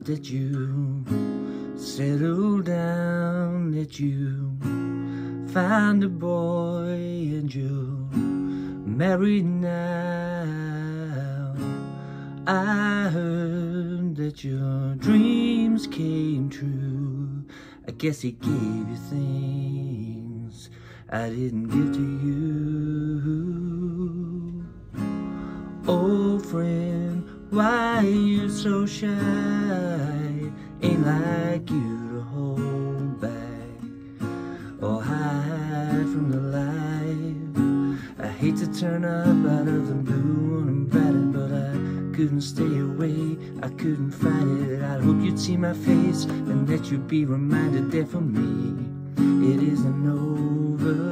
that you settle down, that you find a boy and you're married now. I heard that your dreams came true. I guess he gave you things I didn't give to you. Old friend, why are you so shy? Ain't like you to hold back or hide from the light. I hate to turn up out of the blue uninvited, but I couldn't stay away, I couldn't fight it. I hope you'd see my face and that you'd be reminded that for me it isn't over.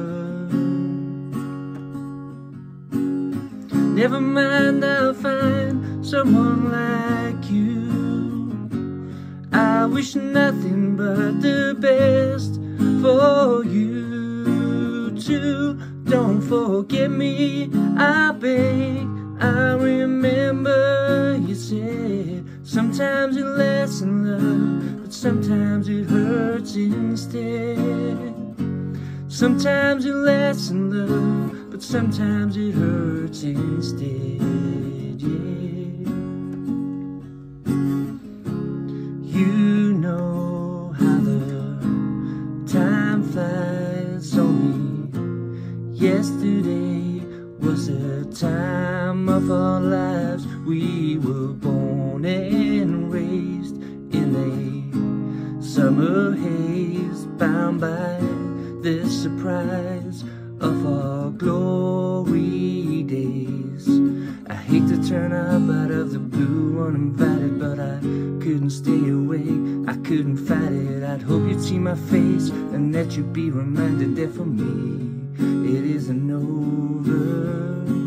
Never mind, I'll find someone like you. I wish nothing but the best for you too. Don't forget me, I beg. I remember you said sometimes it lasts in love, but sometimes it hurts instead. Sometimes it lasts in love, but sometimes it hurts instead, yeah. You know how the time flies. Only yesterday was the time of our lives. We were born and raised in a summer haze, bound by the surprise of our glory days. I hate to turn up out of the blue uninvited, but I couldn't stay away, I couldn't fight it. I'd hope you'd see my face and that you'd be reminded that for me it isn't over.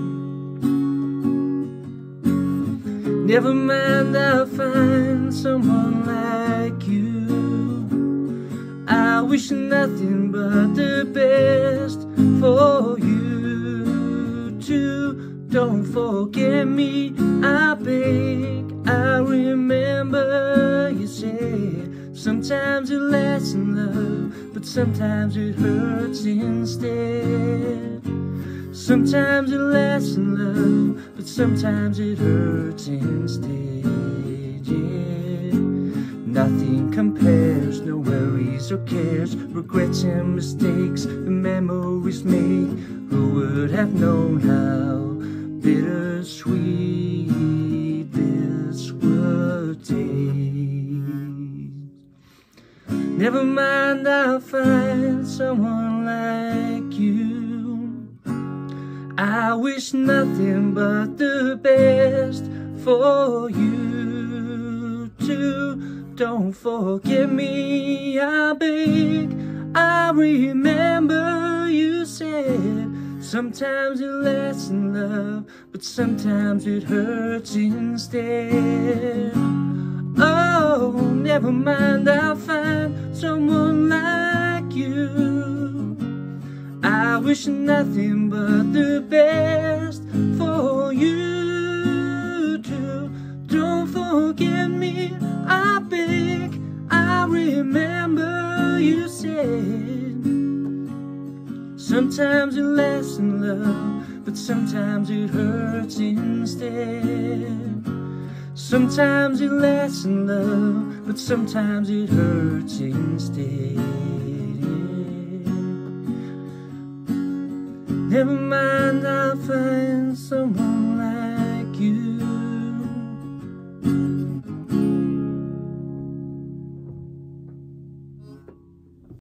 Never mind, I'll find someone like you. I wish nothing but the best for you too. Don't forget me, I beg. I remember you said sometimes it lasts in love, but sometimes it hurts instead. Sometimes it lasts in love, but sometimes it hurts instead, yeah. Nothing compares, no worries or cares, regrets and mistakes the memories made. Who would have known how bittersweet this would taste? Never mind, I'll find someone like you. I wish nothing but the best for you too. Don't forget me, I beg. I remember you said sometimes it lasts in love, but sometimes it hurts instead. Oh, never mind, I'll find someone like you. I wish nothing but the best for you too. Don't forget me, I beg. I remember you said sometimes it lasts in love, but sometimes it hurts instead. Sometimes it lasts in love, but sometimes it hurts instead. Never mind, I'll find someone like you.